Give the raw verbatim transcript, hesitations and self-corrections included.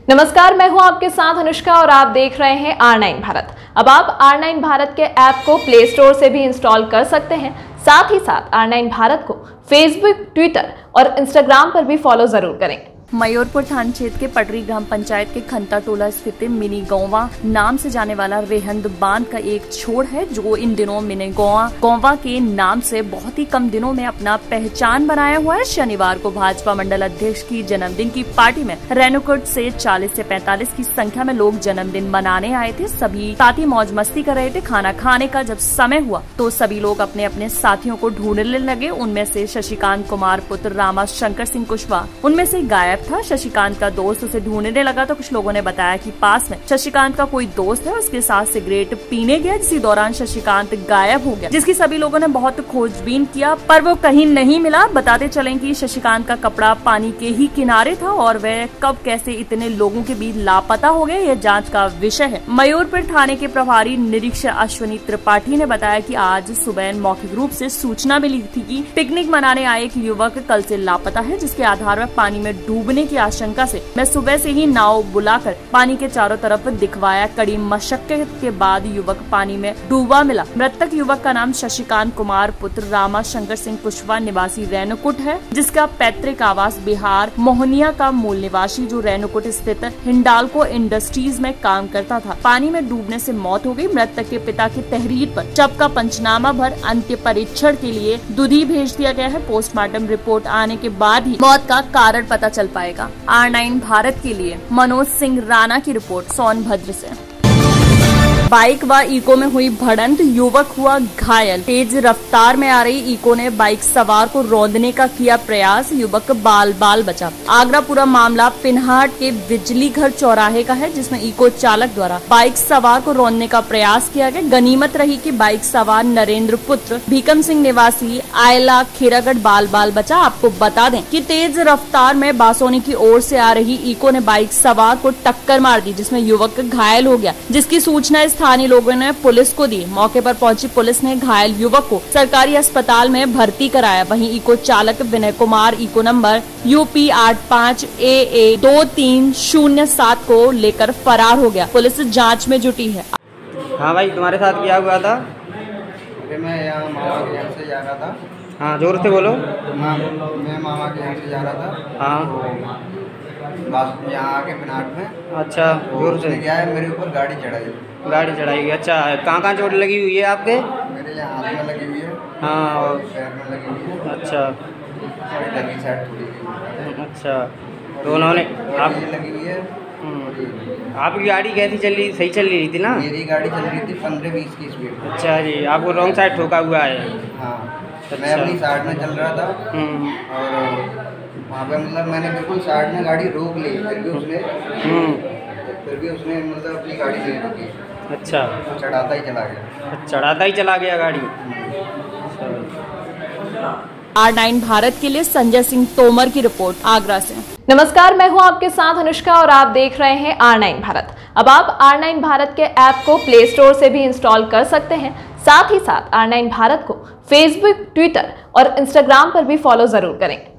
नमस्कार, मैं हूं आपके साथ अनुष्का और आप देख रहे हैं आर नाइन भारत। अब आप आर नाइन भारत के ऐप को प्ले स्टोर से भी इंस्टॉल कर सकते हैं। साथ ही साथ आर नाइन भारत को फेसबुक, ट्विटर और इंस्टाग्राम पर भी फॉलो जरूर करें। मयूरपुर थाना क्षेत्र के पटरी ग्राम पंचायत के खंता टोला स्थित मिनी गौवा नाम से जाने वाला रेहंद बांध का एक छोर है, जो इन दिनों मिनी गौवा गौवा के नाम से बहुत ही कम दिनों में अपना पहचान बनाया हुआ है। शनिवार को भाजपा मंडल अध्यक्ष की जन्मदिन की पार्टी में रेणुकूट से चालीस से पैंतालीस की संख्या में लोग जन्मदिन मनाने आए थे। सभी साथी मौज मस्ती कर रहे थे। खाना खाने का जब समय हुआ तो सभी लोग अपने अपने साथियों को ढूंढने लगे। उनमें से शशिकांत कुमार पुत्र रामा शंकर सिंह कुशवाहा उनमें से गायब था। शशिकांत का दोस्त उसे ढूंढने लगा तो कुछ लोगों ने बताया कि पास में शशिकांत का कोई दोस्त है, उसके साथ सिगरेट पीने गया। इसी दौरान शशिकांत गायब हो गया, जिसकी सभी लोगों ने बहुत खोजबीन किया पर वो कहीं नहीं मिला। बताते चलें कि शशिकांत का कपड़ा पानी के ही किनारे था और वह कब कैसे इतने लोगों के बीच लापता हो गए, यह जांच का विषय है। मयूरपुर थाने के प्रभारी निरीक्षक अश्विनी त्रिपाठी ने बताया कि आज सुबह मौखिक रूप से सूचना मिली थी कि पिकनिक मनाने आए एक युवक कल से लापता है, जिसके आधार पर पानी में डूबने की आशंका से मैं सुबह से ही नाव बुलाकर पानी के चारों तरफ दिखवाया। कड़ी मशक्कत के बाद युवक पानी में डूबा मिला। मृतक युवक का नाम शशिकांत कुमार पुत्र रामा शंकर सिंह कुशवाहा निवासी रेणुकूट है, जिसका पैतृक आवास बिहार मोहनिया का मूल निवासी जो रेणुकूट स्थित हिंडाल्को इंडस्ट्रीज में काम करता था, पानी में डूबने से मौत हो गई। मृतक के पिता की तहरीर पर शव का पंचनामा भर अंत्य परीक्षण के लिए दुधी भेज दिया गया है। पोस्टमार्टम रिपोर्ट आने के बाद ही मौत का कारण पता चल पाएगा। आर नाइन भारत के लिए मनोज सिंह राणा की रिपोर्ट सोनभद्र से। बाइक व इको में हुई भिड़ंत, युवक हुआ घायल। तेज रफ्तार में आ रही इको ने बाइक सवार को रौंदने का किया प्रयास, युवक बाल बाल बचा। आगरा पूरा मामला पिन्हाट के बिजली घर चौराहे का है, जिसमें इको चालक द्वारा बाइक सवार को रौंदने का प्रयास किया गया। गनीमत रही कि बाइक सवार नरेंद्र पुत्र भीकम सिंह निवासी आयला खीरागढ़ बाल बाल बचा। आपको बता दें कि तेज रफ्तार में बासोनी की ओर से आ रही इको ने बाइक सवार को टक्कर मार दी, जिसमें युवक घायल हो गया, जिसकी सूचना स्थानीय लोगों ने पुलिस को दी। मौके पर पहुंची पुलिस ने घायल युवक को सरकारी अस्पताल में भर्ती कराया। वहीं इको चालक Vinay Kumar Eeco number UP आठ पाँच ए ए दो तीन शून्य सात को लेकर फरार हो गया। पुलिस जांच में जुटी है। हाँ भाई, तुम्हारे साथ क्या हुआ था? मैं यहाँ मामा के यहाँ से जा रहा था। हाँ, जोर से बोलो। हाँ, मैं मामा के यहाँ से जा रहा था। हाँ, बस यहाँ आके पिनाट में। अच्छा, जोर से क्या है, मेरे ऊपर गाड़ी चढ़ाई गाड़ी चढ़ाई गई। अच्छा, कहाँ कहाँ चोट लगी हुई है आपके? मेरे यहाँ हाथ में लगी हुई है। हाँ, और पैर में लगी हुई है। अच्छा, इधर की साइड थोड़ी। अच्छा, तो उन्होंने आप लगी हुई है। आपकी गाड़ी कैसी चल रही? सही चल रही थी ना? मेरी गाड़ी चल रही थी पंद्रह बीस की स्पीड। अच्छा जी, आपको रॉन्ग साइड ठोका हुआ है? हाँ, अच्छा। मैं अपनी साइड में चल रहा था और वहाँ पे मतलब मैंने बिल्कुल साइड में गाड़ी रोक ली, फिर भी उसने फिर भी उसने मतलब अपनी गाड़ी नहीं रोकी। अच्छा, चढ़ाता ही चला गया। चढ़ाता ही चला गया गाड़ी। आर नाइन भारत के लिए संजय सिंह तोमर की रिपोर्ट आगरा से। नमस्कार, मैं हूं आपके साथ अनुष्का और आप देख रहे हैं आर नाइन भारत। अब आप आर नाइन भारत के ऐप को प्ले स्टोर से भी इंस्टॉल कर सकते हैं। साथ ही साथ आर नाइन भारत को फेसबुक, ट्विटर और इंस्टाग्राम पर भी फॉलो जरूर करें।